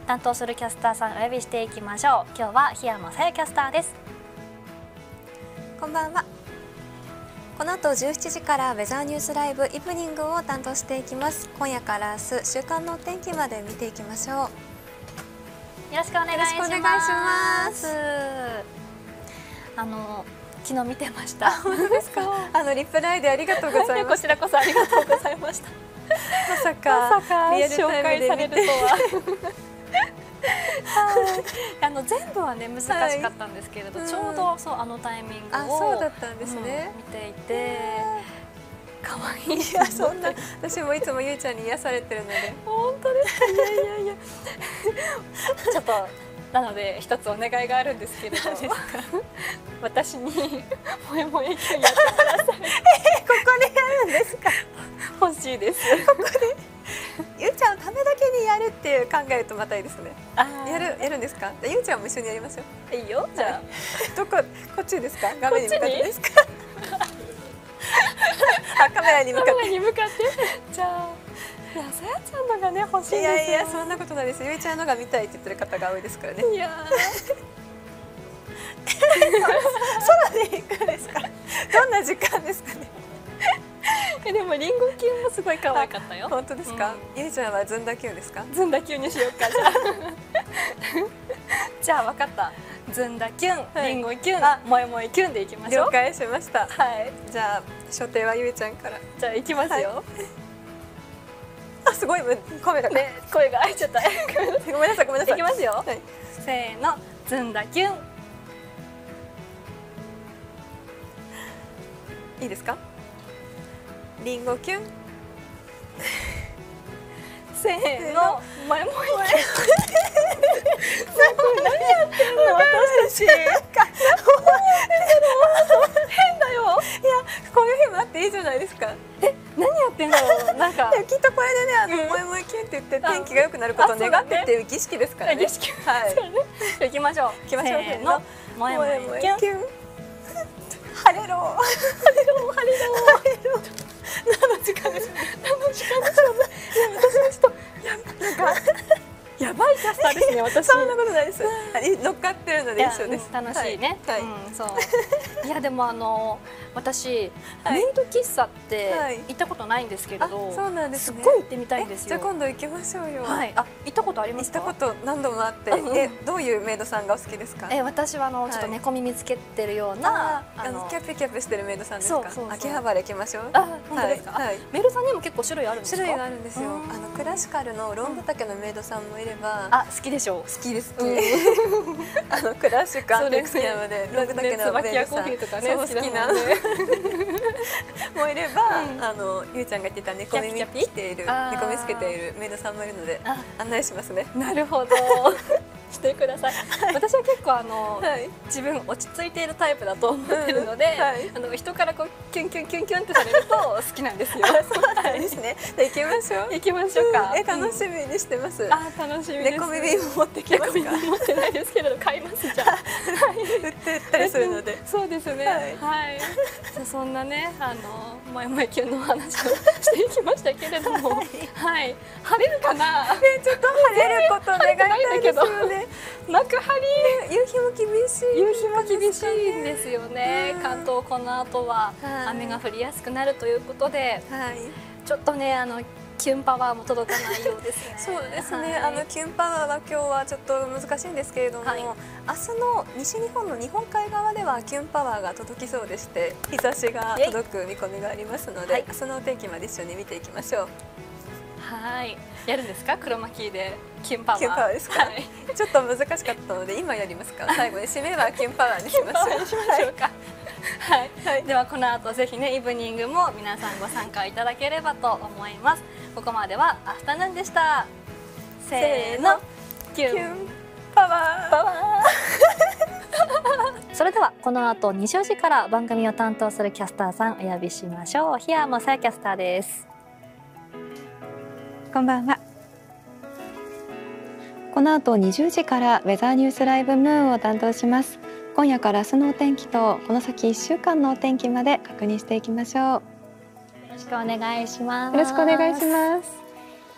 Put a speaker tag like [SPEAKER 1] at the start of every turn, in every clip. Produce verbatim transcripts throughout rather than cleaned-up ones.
[SPEAKER 1] 担当するキャスターさんお呼びしていきましょう。今日は檜山さやキャスターです。
[SPEAKER 2] こんばんは。この後じゅうしちじからウェザーニュースライブイブニングを担当していきます。今夜から明日週間のお天気まで見ていきましょう。
[SPEAKER 1] よろしくお願いします。
[SPEAKER 2] よろしくお願いします。
[SPEAKER 1] あの昨日見てました。
[SPEAKER 2] 本当ですか。あのリプライでありがとうございます。
[SPEAKER 1] こちらこそありがとうございました。
[SPEAKER 2] まさか
[SPEAKER 1] まさか
[SPEAKER 2] リアルタイムで見て
[SPEAKER 1] 紹介されるとは。あの全部はね難しかったんですけれど、はい、ちょうどそうあのタイミングを
[SPEAKER 2] そうだったんですね、
[SPEAKER 1] うん、見ていて可愛い。
[SPEAKER 2] いやそんな私もいつもゆいちゃんに癒されてるので。
[SPEAKER 1] 本当ですか。いやいやいやちょっとなので一つお願いがあるんですけれど、私にもえもえキュンやってください。えー、ここ
[SPEAKER 2] でやるんですか。
[SPEAKER 1] 欲しいです。
[SPEAKER 2] ここでゆうちゃんのためだけにやるっていう考えるとまたいいですね。やるやるんですか。ゆうちゃんも一緒にやりましょう。
[SPEAKER 1] いいよ。じゃあ
[SPEAKER 2] どここっちですか。画面に向かってですか。あ、カメラに向かって。カメラに向かって。
[SPEAKER 1] じゃあいやさやちゃんのがね欲しいですよ。い
[SPEAKER 2] やいやそんなことないです。ゆいちゃんのが見たいって言ってる方が多いですからね。
[SPEAKER 1] いや
[SPEAKER 2] 空で行くんですか。どんな時間ですかね。
[SPEAKER 1] えでもリンゴキュンもすごい可愛かったよ。
[SPEAKER 2] 本当ですか。うん、ゆいちゃんはずんだキュンですか。
[SPEAKER 1] ずんだキュンにしようか。じゃあじゃあ分かった。ずんだキュン、はい、リンゴキュン、もえもえキュンでいきましょう。
[SPEAKER 2] 了解しました。
[SPEAKER 1] はい。
[SPEAKER 2] じゃあ所定はゆいちゃんから。
[SPEAKER 1] じゃあ行きますよ。はい、
[SPEAKER 2] あすごいカメラが、
[SPEAKER 1] ね、声が開いちゃった。
[SPEAKER 2] ごめんなさいごめんなさい。
[SPEAKER 1] いきますよ。
[SPEAKER 2] はい、
[SPEAKER 1] せーの、ずんだキュン。
[SPEAKER 2] いいですか。リンゴキュン。
[SPEAKER 1] せーの、まえもえキュン。何やってんの私たち。変だよ。
[SPEAKER 2] いやこういう日もあっていいじゃないですか。
[SPEAKER 1] え何やってんの。なんか
[SPEAKER 2] きっとこれでねあのもえもえキュンって言って天気が良くなることを願ってっていう儀式ですからね。
[SPEAKER 1] 儀式。
[SPEAKER 2] はい。
[SPEAKER 1] 行きましょう。
[SPEAKER 2] 行きましょう。せーの、
[SPEAKER 1] もえもえキュン。
[SPEAKER 2] 晴れろ。
[SPEAKER 1] 晴れろ晴れろ晴れろ。何の時間です。何の時間でしょう。いや私はちょっとやなんかやばいキャスターですね。私
[SPEAKER 2] そんなことないです。乗っかってるので一緒です。
[SPEAKER 1] 楽しいね。はい。そう。いやでもあの私メイド喫茶って行ったことないんですけれど、
[SPEAKER 2] そうなんですね。
[SPEAKER 1] すごい行ってみたいんですよ。
[SPEAKER 2] じゃあ今度行きましょうよ。
[SPEAKER 1] はい。あ行ったことありますか。
[SPEAKER 2] 行ったこと何度もあって、えどういうメイドさんがお好きですか。
[SPEAKER 1] え私はあのちょっと猫耳つけてるような
[SPEAKER 2] あのキャピキャピしてるメイドさんですか。秋葉原行きましょう。
[SPEAKER 1] あ本当ですか。メイドさんにも結構種類あるんですか。
[SPEAKER 2] 種類があるんですよ。あのクラシカルのロング丈のメイドさんもいれば、
[SPEAKER 1] あ好きでしょう。
[SPEAKER 2] 好きです。あのクラシックアンティークティアムでロング丈のメイドさん好きなもいれば、あのゆうちゃんが言ってた猫耳着ている猫耳つけているメイドさんもいるので案内しますね。
[SPEAKER 1] なるほど。してください。私は結構あの自分落ち着いているタイプだと思ってるので、あの人からこうキュンキュンキュンキュンってされると好きなんですよ。
[SPEAKER 2] そうなんですね。行きましょう。
[SPEAKER 1] 行きましょうか。
[SPEAKER 2] え楽しみにしてます。
[SPEAKER 1] あ楽しみです。
[SPEAKER 2] 猫耳も持ってきますか。
[SPEAKER 1] 持ってないですけれど買いますじゃあ。
[SPEAKER 2] 売ってたりするので。
[SPEAKER 1] そうですね。はい。そんなねあのもえもえキュンの話をしていきましたけれども、はい。晴れるかな。
[SPEAKER 2] ねちょっと晴れること願いたいですよね。
[SPEAKER 1] 幕張
[SPEAKER 2] 夕日も厳しい。
[SPEAKER 1] 夕日も厳しいんですよね。関東この後は雨が降りやすくなるということで、ちょっとねあのキュンパワーも届かないようですね。
[SPEAKER 2] そうですね。あのキュンパワーは今日はちょっと難しいんですけれども、明日の西日本の日本海側ではキュンパワーが届きそうでして、日差しが届く見込みがありますので、明日のお天気まで一緒に見ていきましょう。
[SPEAKER 1] はい。やるんですか。クロマキーでキュンパワー。
[SPEAKER 2] キュンパワーですか。はい、ちょっと難しかったので今やりますか。最後に締めはキュンパワーにしましょう。
[SPEAKER 1] にしましょうか。はい、はい、ではこの後ぜひねイブニングも皆さんご参加いただければと思います。ここまではアフタヌーンでした。せーの、キュン
[SPEAKER 2] パワー。パワ
[SPEAKER 1] ー。それではこの後に時から番組を担当するキャスターさんお呼びしましょう。檜山さやキャスターです。
[SPEAKER 3] こんばんは。この後にじゅうじからウェザーニュースライブムーンを担当します。今夜から明日のお天気とこの先いっしゅうかんのお天気まで確認していきましょう。よ
[SPEAKER 1] ろしくお願いします。
[SPEAKER 3] よろしくお願いします。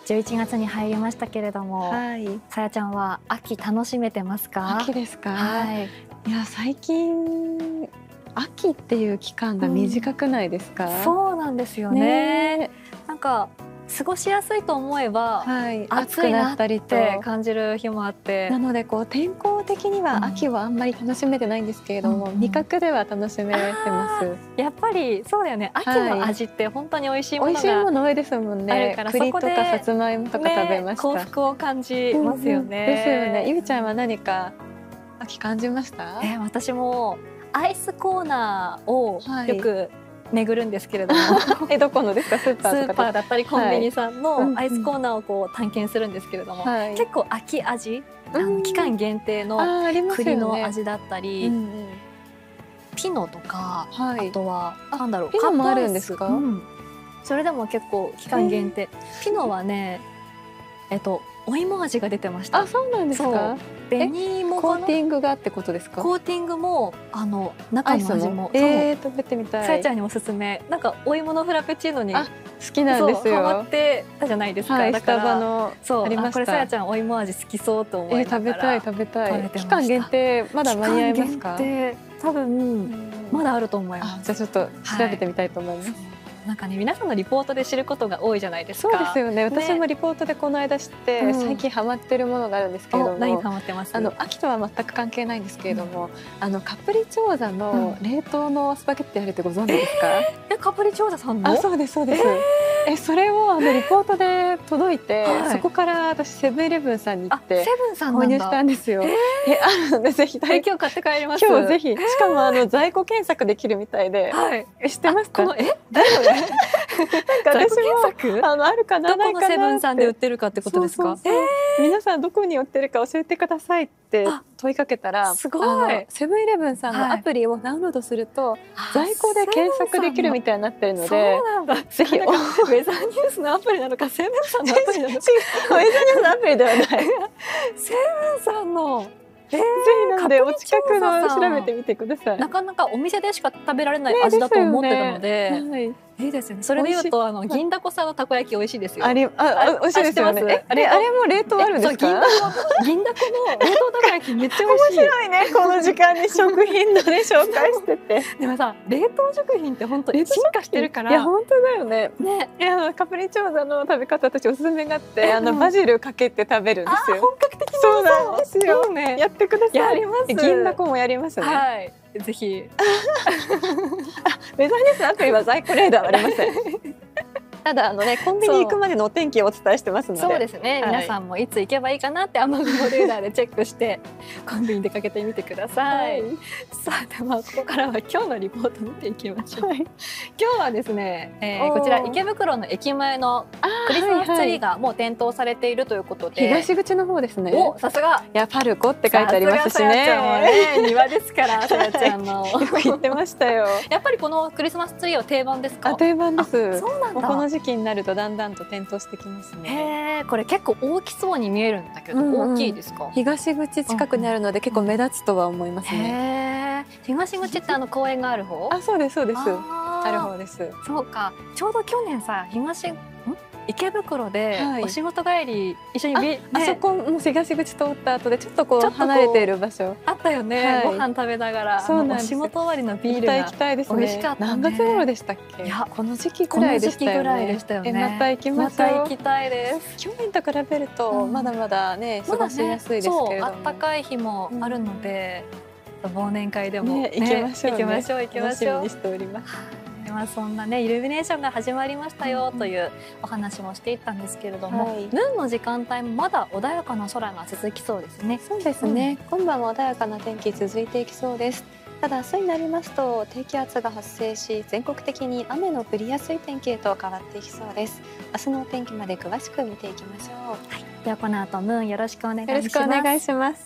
[SPEAKER 1] じゅういちがつに入りましたけれども、
[SPEAKER 3] はい、
[SPEAKER 1] さやちゃんは秋楽しめてますか？
[SPEAKER 3] 秋ですか？
[SPEAKER 1] はい、
[SPEAKER 3] いや最近秋っていう期間が短くないですか？
[SPEAKER 1] うん、そうなんですよね。ね、なんか過ごしやすいと思えば、はい、暑いなって感じる日もあって、
[SPEAKER 3] なのでこう天候的には秋はあんまり楽しめてないんですけれども、うん、味覚では楽しめてます。
[SPEAKER 1] やっぱりそうだよね。秋の味って本当に美味しいものが、
[SPEAKER 3] はい、美味しいもの多いですもんね。
[SPEAKER 1] あるから
[SPEAKER 3] 栗とかさつまいもとか食べました。
[SPEAKER 1] ね、幸福を感じますよね。うんうん、
[SPEAKER 3] ですよね。ゆみちゃんは何か秋感じました？
[SPEAKER 1] えー、私もアイスコーナーをよく巡るんですけれども、
[SPEAKER 3] はい、えどこのですか？スーパーとか
[SPEAKER 1] スーパーだったりコンビニさんのアイスコーナーをこう探検するんですけれども、はい、結構秋味、あの期間限定の栗の味だったり、うんうん、ピノとか、はい、あとはなんだろう、
[SPEAKER 3] ピノもあるんですか？うん、
[SPEAKER 1] それでも結構期間限定、ピノはね、えっとお芋味が出てました。
[SPEAKER 3] あ、そうなんですか？
[SPEAKER 1] 紅芋
[SPEAKER 3] コーティングがってことですか？
[SPEAKER 1] コーティングもあの中の味も、
[SPEAKER 3] えー、食べてみたい。
[SPEAKER 1] さやちゃんにおすすめ。なんかお芋のフラペチーノに
[SPEAKER 3] 好きなんですよ。
[SPEAKER 1] ハマってたじゃないですか。
[SPEAKER 3] はい、
[SPEAKER 1] だから
[SPEAKER 3] スタバの
[SPEAKER 1] そう
[SPEAKER 3] ありました。
[SPEAKER 1] これさやちゃんお芋味好きそうと思いながら、
[SPEAKER 3] えー、食べたい食べたい。期間限定まだ間に合いますか？
[SPEAKER 1] 期間限定多分まだあると思います。
[SPEAKER 3] じゃあちょっと調べてみたいと思います。はい、
[SPEAKER 1] なんかね、皆さんのリポートで知ることが多いじゃないですか。
[SPEAKER 3] そうですよね。私もリポートでこの間知って、ね、最近ハマってるものがあるんですけれども、
[SPEAKER 1] 何ハマってます？
[SPEAKER 3] あの秋とは全く関係ないんですけれども、うん、あのカプリチョーザの冷凍のスパゲッティあるってご存知ですか？
[SPEAKER 1] えー、カプリチョーザさんの？
[SPEAKER 3] あ、そうですそうです。えー、えそれをあのリポートで届いて、はい、そこから私セブンイレブンさんに行って購入したんですよ。えー、えあるのでぜひ、
[SPEAKER 1] えー、今日買って帰ります。
[SPEAKER 3] 今日ぜひ。しかもあの在庫検索できるみたいで、はい、知ってますか？
[SPEAKER 1] このえ誰それ？なん
[SPEAKER 3] か私もあのあるかな、
[SPEAKER 1] どこのセブンさんで売ってるかってことですか？
[SPEAKER 3] そうそうそう、えー、皆さんどこに売ってるか教えてくださいって問いかけたら、
[SPEAKER 1] すごい、
[SPEAKER 3] セブンイレブンさんのアプリをダウンロードすると、はい、在庫で検索できるみたいになってるので、
[SPEAKER 1] そうなんだ。ぜひウェザーニュースのアプリなのかセブンさんのアプリなのか。ウェザーニュースのアプリではない。セブンさんの
[SPEAKER 3] えー、ぜひなのでお近くの調べてみてください。
[SPEAKER 1] なかなかお店でしか食べられない味だと思ってたので、ね、はい、いいですよね。それでいうとあの銀だこさんのたこ焼き美味しいですよ。
[SPEAKER 3] あれ、あ、美味しいですよね。あれあれも冷凍あるんですか？
[SPEAKER 1] 銀だこの冷凍たこ焼きめっちゃ美味しい。
[SPEAKER 3] 面白いね。この時間に食品のね紹介してて。
[SPEAKER 1] でもさ、冷凍食品って本当に進化してるから。
[SPEAKER 3] いや本当だよね。ね、いやカプリチョーザの食べ方私おすすめがあって、あのバジルかけて食べるんですよ。
[SPEAKER 1] 本格的な。
[SPEAKER 3] そうなんですよ。ね、やってください。
[SPEAKER 1] やります。
[SPEAKER 3] 銀だこもやりますね。
[SPEAKER 1] はい。ぜひ。
[SPEAKER 3] ウェザーニュースアプリは在庫レーダーはありません。ただあのねコンビニ行くまでのお天気をお伝えしてますので、
[SPEAKER 1] そうですね、はい、皆さんもいつ行けばいいかなって雨雲レーダーでチェックしてコンビニ出かけてみてください。はい、さあではここからは今日のリポート見ていきましょう。はい、今日はですね、えー、こちら池袋の駅前のクリスマスツリーがもう点灯されているということで、
[SPEAKER 3] 東口の方ですね。
[SPEAKER 1] お、さすが。
[SPEAKER 3] いやパルコって書いてありますしね。
[SPEAKER 1] ね庭ですからさやちゃんの。
[SPEAKER 3] よく言ってましたよ。
[SPEAKER 1] やっぱりこのクリスマスツリーは定番ですか？
[SPEAKER 3] あ、定番です。
[SPEAKER 1] そうなんだ。
[SPEAKER 3] この時期になるとだんだんと点灯してきますね。
[SPEAKER 1] へー、これ結構大きそうに見えるんだけど、うんうん、大きいですか？
[SPEAKER 3] 東口近くにあるので結構目立つとは思いますね。
[SPEAKER 1] へー、東口ってあの公園がある方？
[SPEAKER 3] あ、そうですそうです。あ, ある方です。
[SPEAKER 1] そうか。ちょうど去年さ東ん池袋でお仕事帰り一緒に、はい、
[SPEAKER 3] あ, あそこも東口通った後でちょっとこう離れている場所
[SPEAKER 1] あったよね。はい、ご飯食べながらそうなんお仕事終わりのビールが美味しかったね。
[SPEAKER 3] 何月頃でしたっけ？いやこの時期くらいでしたよね。また行きましょう。
[SPEAKER 1] また行きたいです。
[SPEAKER 3] 去年と比べるとまだまだね過ごしやすいですけれども、
[SPEAKER 1] 暖かい日もあるので、うん、忘年会でも、ね
[SPEAKER 3] ね、行きましょう、ね、
[SPEAKER 1] 行きましょう行きましょう。
[SPEAKER 3] 楽しみにしております。
[SPEAKER 1] まあそんなねイルミネーションが始まりましたよというお話もしていったんですけれども、はい、ヌーンの時間帯もまだ穏やかな空が続きそうですね。
[SPEAKER 3] そうですね、うん、今晩も穏やかな天気続いていきそうです。ただ明日になりますと低気圧が発生し全国的に雨の降りやすい天気へと変わっていきそうです。明日のお天気まで詳しく見ていきましょう。はい、
[SPEAKER 1] ではこの後ムーンよろしくお願いします。
[SPEAKER 3] よろしくお願いします。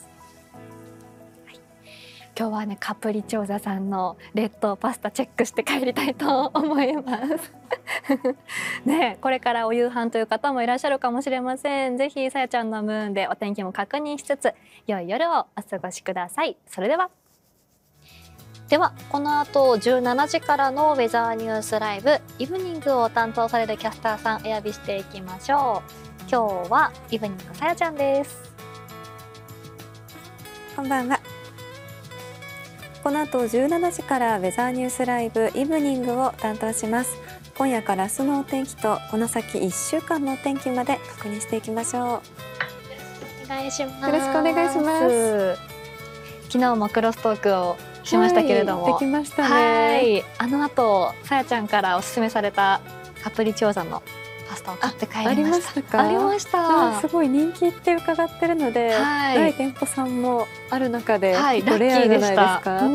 [SPEAKER 1] 今日はねカプリチョーザさんの冷凍パスタチェックして帰りたいと思いますね、これからお夕飯という方もいらっしゃるかもしれません。ぜひさやちゃんのムーンでお天気も確認しつつ良い夜をお過ごしください。それではではこの後じゅうしちじからのウェザーニュースライブイブニングを担当されるキャスターさんお呼びしていきましょう。 今日はイブニングさやちゃんです。
[SPEAKER 3] こんばんは。この後じゅうしちじからウェザーニュースライブイブニングを担当します。今夜から明日のお天気とこの先いっしゅうかんのお天気まで確認していきましょう。
[SPEAKER 1] お願いします。
[SPEAKER 3] よろしくお願いします。
[SPEAKER 1] 昨日もクロストークをしましたけれども、
[SPEAKER 3] はい、できましたね。
[SPEAKER 1] はい、あの後さやちゃんからおすすめされたカプリチョーザのパスタを買って帰りました。ありましたか？ありました。
[SPEAKER 3] すごい人気って伺ってるので、はい、ない店舗さんもある中で、
[SPEAKER 1] はい、
[SPEAKER 3] 結構レアじゃないですか。
[SPEAKER 1] うん、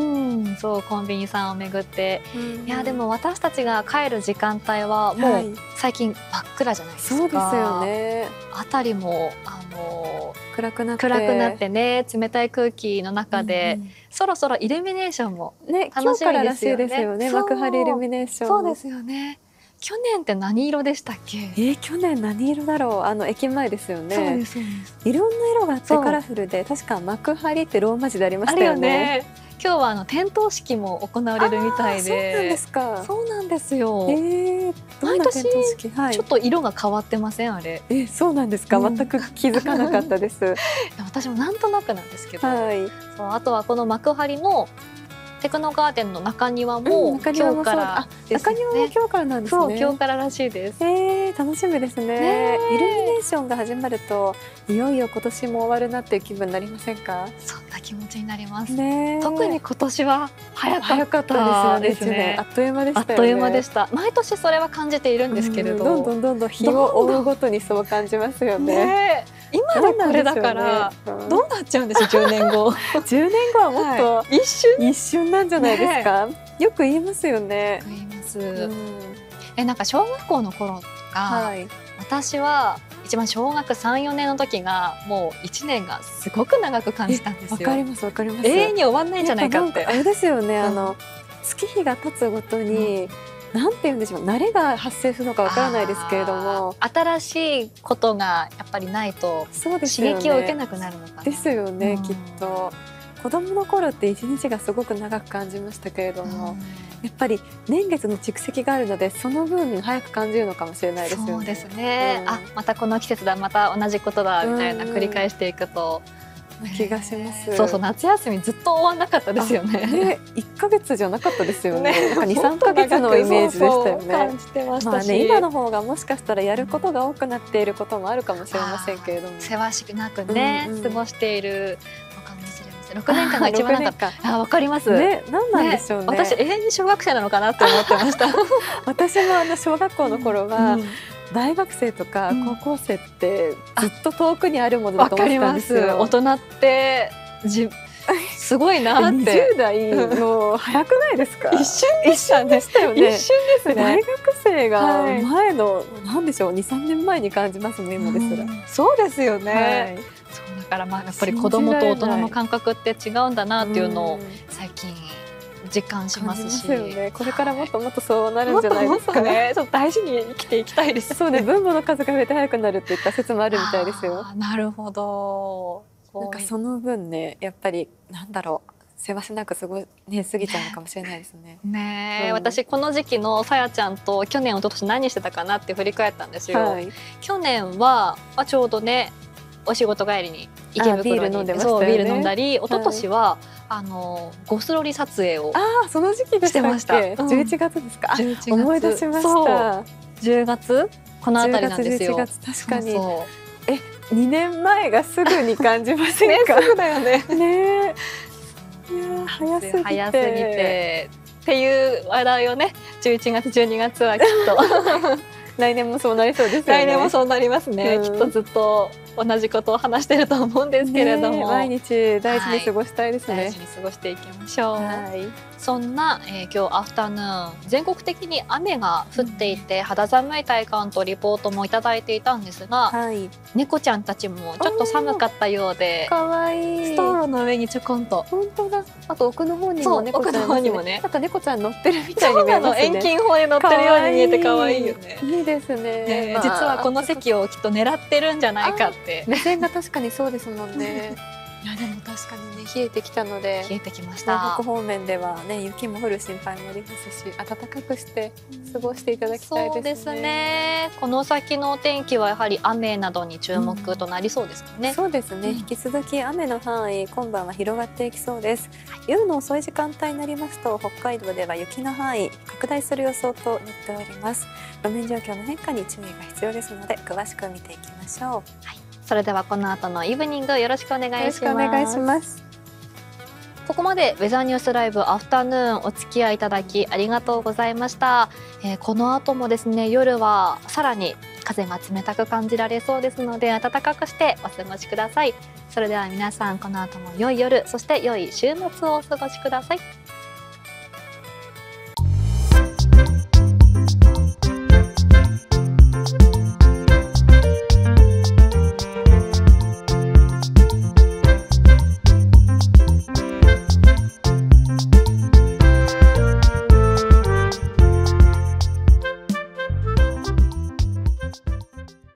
[SPEAKER 1] そうコンビニさんを巡って、うん、いやでも私たちが帰る時間帯はもう最近真っ暗じゃないですか。
[SPEAKER 3] そうですよね。
[SPEAKER 1] あたりもあの
[SPEAKER 3] 暗くなって
[SPEAKER 1] 暗くなってね、冷たい空気の中で、うん、そろそろイルミネーションも楽しみですよね。
[SPEAKER 3] ね、今日かららしいですよね。幕張イルミネーション。
[SPEAKER 1] そうですよね。去年って何色でしたっけ？
[SPEAKER 3] えー、去年何色だろう。あの駅前ですよね。
[SPEAKER 1] そうですそうです。
[SPEAKER 3] いろんな色があってカラフルで、確か幕張ってローマ字でありましたよね。
[SPEAKER 1] 今日はあの点灯式も行われるみたいで。
[SPEAKER 3] そうなんですか。
[SPEAKER 1] そうなんですよ。
[SPEAKER 3] えー、
[SPEAKER 1] 毎年ちょっと色が変わってませんあれ？
[SPEAKER 3] えー、そうなんですか。全く気づかなかったです。
[SPEAKER 1] 私もなんとなくなんですけど。
[SPEAKER 3] はい。
[SPEAKER 1] そうあとはこの幕張のテクノガーデンの中庭も、うん、今日からですね。
[SPEAKER 3] 中庭も今日からなんですね。
[SPEAKER 1] そう今日かららしいです。
[SPEAKER 3] えー、楽しみですね。ねイルミネーションが始まるといよいよ今年も終わるなっていう気分になりませんか？
[SPEAKER 1] そんな気持ちになります。
[SPEAKER 3] ね、
[SPEAKER 1] 特に今年は早
[SPEAKER 3] かったですよね。あっという間でしたよね。
[SPEAKER 1] あっという間でした。毎年それは感じているんですけれど、
[SPEAKER 3] どんどんどんどん日を追うごとにそう感じますよね。
[SPEAKER 1] ね今でこれだからどうなっちゃうんでしょうじゅうねんご。
[SPEAKER 3] じゅうねんごはもっと、
[SPEAKER 1] はい、一瞬
[SPEAKER 3] 一瞬なんじゃないですか。ね、よく言いますよね。
[SPEAKER 1] 言います。うん、えなんか小学校の頃とか、はい、私は一番小学さん、よねんの時がもういちねんがすごく長く感じたんですよ。
[SPEAKER 3] わかりますわかります。
[SPEAKER 1] 永遠に終わんないんじゃないかって。
[SPEAKER 3] あれですよね。あの月日が経つごとに。うんなんて言うんでしょう、慣れが発生するのかわからないですけれども、
[SPEAKER 1] 新しいことがやっぱりないと刺激を受けなくなるのかな。
[SPEAKER 3] ですよね、うん、きっと子供の頃って一日がすごく長く感じましたけれども、うん、やっぱり年月の蓄積があるのでその分早く感じるのかもしれないですよね。
[SPEAKER 1] そうですね、うん、あまたこの季節だまた同じことだみたいな繰り返していくと、
[SPEAKER 3] な気がします。
[SPEAKER 1] そうそう夏休みずっと終わんなかったですよね。
[SPEAKER 3] ねいっかげつじゃなかったですよね。ねなんかに、さんかげつのイメージでしたよね。
[SPEAKER 1] 感じてましたし、
[SPEAKER 3] まあね今の方がもしかしたらやることが多くなっていることもあるかもしれませんけれども、
[SPEAKER 1] せわしくなくね、うんうん、過ごしているのかもしれません。ろくねんかんが一番長かった。あわかります。
[SPEAKER 3] ねなんなんでしょうね。
[SPEAKER 1] ね私永遠に小学生なのかなって思ってました。
[SPEAKER 3] 私もあの小学校の頃は。うんうん大学生とか高校生ってずっと遠くにあるものだと思ってたんですよ。
[SPEAKER 1] 大人ってじすごいなって。
[SPEAKER 3] にじゅう代の早くないですか？
[SPEAKER 1] 一瞬でしたよね。
[SPEAKER 3] 一瞬ですね。大学生が前の、はい、なんでしょうに、さんねんまえに感じますね今ですら。
[SPEAKER 1] そうですよね。はい、そうだからまあやっぱり子供と大人の感覚って違うんだなっていうのを最近。実感しますし、
[SPEAKER 3] ますよね、これからもっともっとそうなるんじゃないですか。
[SPEAKER 1] もっともっとね、ちょっと大事に生きていきたいです、ね。
[SPEAKER 3] そうね、分母の数が増えて早くなるっていった説もあるみたいですよ。
[SPEAKER 1] なるほど。
[SPEAKER 3] なんかその分ね、やっぱりなんだろう、せわしなくすごいね過ぎちゃうのかもしれないですね。
[SPEAKER 1] ねえ、うん、私この時期のさやちゃんと去年一昨年何してたかなって振り返ったんですよ。はい、去年は、まあ、ちょうどね。お仕事帰りに池袋にビール飲んでましたよね。そうビール飲んだり、一昨年は、はい、あのゴスロリ撮影を
[SPEAKER 3] あその時期でしたっけ？うん、じゅういちがつですか？じゅういちがつ思い出しました。
[SPEAKER 1] じゅうがつこのあたりなんですよ。
[SPEAKER 3] じゅうがつ、じゅういちがつ確かに。そうそうえにねんまえがすぐに感じませんか？
[SPEAKER 1] ね、すぐだよね。
[SPEAKER 3] ねいや早すぎて
[SPEAKER 1] 早すぎてっていう話題をねじゅういちがつじゅうにがつはきっと
[SPEAKER 3] 来年もそうなりそうですよね。
[SPEAKER 1] 来年もそうなりますね、うん、きっとずっと同じことを話してると思うんですけれども、
[SPEAKER 3] 毎日大事に過ごしたいですね、はい、
[SPEAKER 1] 大事に過ごしていきましょう、
[SPEAKER 3] はい、
[SPEAKER 1] そんな、えー、今日アフタヌーン全国的に雨が降っていて、うん、肌寒い体感とリポートもいただいていたんですが、はい、猫ちゃんたちもちょっと寒かったようで
[SPEAKER 3] かわいい
[SPEAKER 1] ストローの上にちょこんと
[SPEAKER 3] 本当だ。あと奥の方にも猫ちゃん、ね、
[SPEAKER 1] 奥の方にもね
[SPEAKER 3] なんか猫ちゃん乗ってるみたいに見えますね。
[SPEAKER 1] 遠近法で乗ってるように見えて可愛いよね。
[SPEAKER 3] いいですね、
[SPEAKER 1] ね、まあ、実はこの席をきっと狙ってるんじゃないかって。
[SPEAKER 3] 目線が確かにそうですもんね。 いやでも確かにね冷えてきたので、
[SPEAKER 1] 冷えてきました。
[SPEAKER 3] 東北方面ではね雪も降る心配もありますし、暖かくして過ごしていただきたいですね。
[SPEAKER 1] そうですね。この先のお天気はやはり雨などに注目となりそうですかね。
[SPEAKER 3] うん、そうですね、うん、引き続き雨の範囲今晩は広がっていきそうです。はい、夜の遅い時間帯になりますと北海道では雪の範囲拡大する予想となっております。路面状況の変化に注意が必要ですので詳しく見ていきましょう。
[SPEAKER 1] はい、それではこの後のイブニングよろしくお願いします。よろしくお願いします。ここまでウェザーニュースライブアフタヌーンお付き合いいただきありがとうございました。えー、この後もですね夜はさらに風が冷たく感じられそうですので暖かくしてお過ごしください。それでは皆さんこの後も良い夜そして良い週末をお過ごしください。